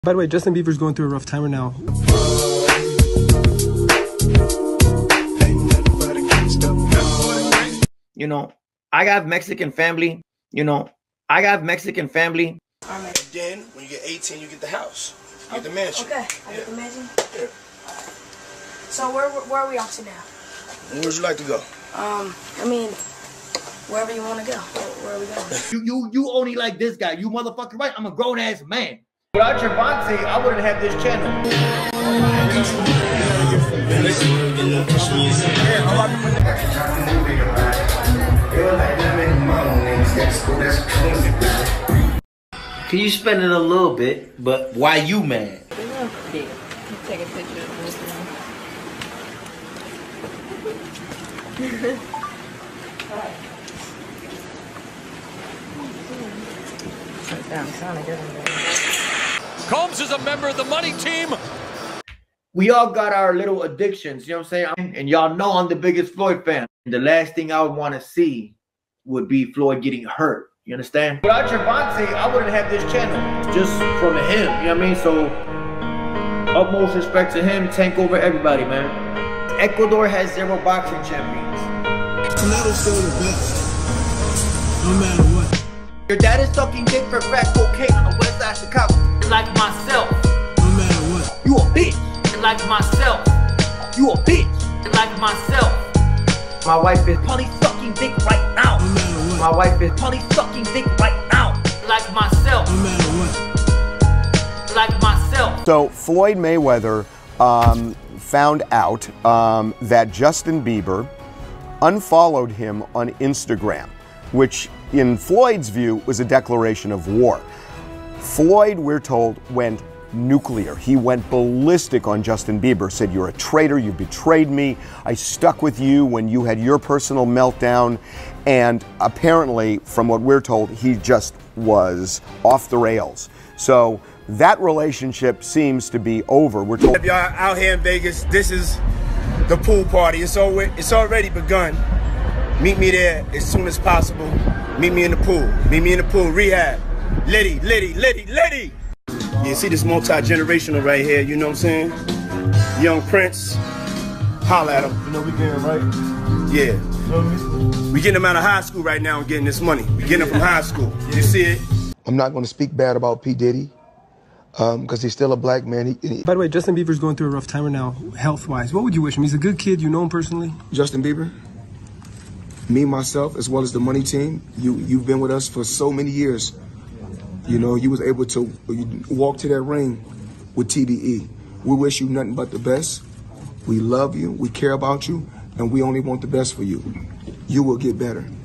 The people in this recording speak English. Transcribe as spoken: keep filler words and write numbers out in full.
By the way, Justin Bieber's going through a rough time right now. You know, I got Mexican family. You know, I got Mexican family. All right. Then, when you get eighteen, you get the house. You get the mansion. Okay, I yeah. get the mansion? Yeah. So where, where are we off to now? Where would you like to go? Um, I mean, wherever you want to go. Where, where are we going? You, you, you only like this guy. You motherfucker right. I'm a grown-ass man. Without Gervonta, I wouldn't have this channel. Can you spend it a little bit, but why you mad? Yeah. Take a picture of this Combs is a member of the money team. We all got our little addictions, you know what I'm saying? And y'all know I'm the biggest Floyd fan. The last thing I would want to see would be Floyd getting hurt. You understand? Without Gervonta, I wouldn't have this channel. Just from him, you know what I mean? So, utmost respect to him, tank over everybody, man. Ecuador has zero boxing champions. Canelo's still the best, no matter what. Your dad is sucking dick for crack cocaine on the west side of Chicago. Like myself. No matter what. You a bitch. Like myself. You a bitch. Like myself. My wife is probably sucking dick right now. No matter what. My wife is probably sucking dick right now. Like myself. No matter what. Like myself. So Floyd Mayweather um, found out um, that Justin Bieber unfollowed him on Instagram, which in Floyd's view was a declaration of war. Floyd, we're told, went nuclear. He went ballistic on Justin Bieber, said, "You're a traitor, you betrayed me, I stuck with you when you had your personal meltdown." And apparently, from what we're told, he just was off the rails. So that relationship seems to be over. We're told. If y'all out here in Vegas, this is the pool party. It's already, it's already begun. Meet me there as soon as possible. Meet me in the pool. Meet me in the pool. Rehab. Liddy, Liddy, Liddy, Liddy. You see this multi-generational right here, you know what I'm saying? Young Prince, holla at him. You know we getting right? Yeah. You know we getting him out of high school right now and getting this money. We getting him from high school. You see it? I'm not going to speak bad about P. Diddy because um, he's still a black man. He, he, By the way, Justin Bieber's going through a rough time right now, health-wise. What would you wish him? He's a good kid. You know him personally? Justin Bieber? Me, myself, as well as the money team, you, you've been with us for so many years. You know, you was able to walk to that ring with T D E. We wish you nothing but the best. We love you, we care about you, and we only want the best for you. You will get better.